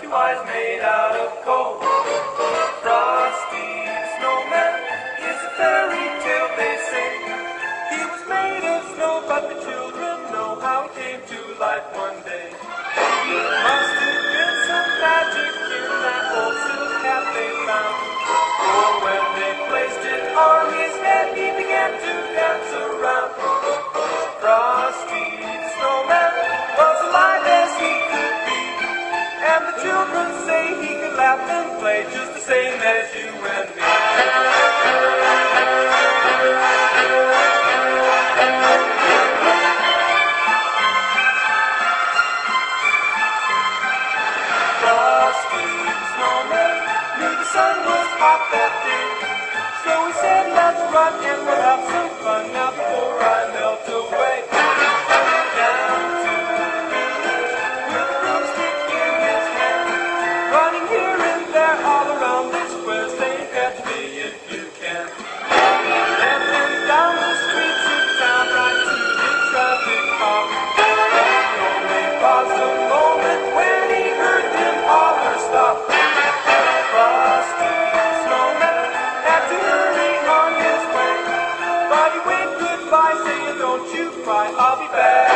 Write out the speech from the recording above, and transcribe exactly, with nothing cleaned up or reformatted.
Frosty was made out of coal. Frosty the Snowman is a fairy tale, they say. He was made of snow, but the children know how he came to life one day. There must have been some magic in that old silk hat they found. For when they placed it on his head, he began to dance around. Frosty the Snowman was alive as he could be, and the children say he could laugh and play just the same as you and me. Frosty the Snowman knew the sun was hot that day, so he said, let's run and we'll have some fun now before I melt away. Down to the village with a broomstick in his hand, running here and there all around this square, saying, catch me if you can. He led them down the streets of town, right to the traffic cop. He only paused a moment when he heard them holler, stop. Frosty the Snowman had to hurry on his way, but he waved goodbye, saying, don't you cry, I'll be back.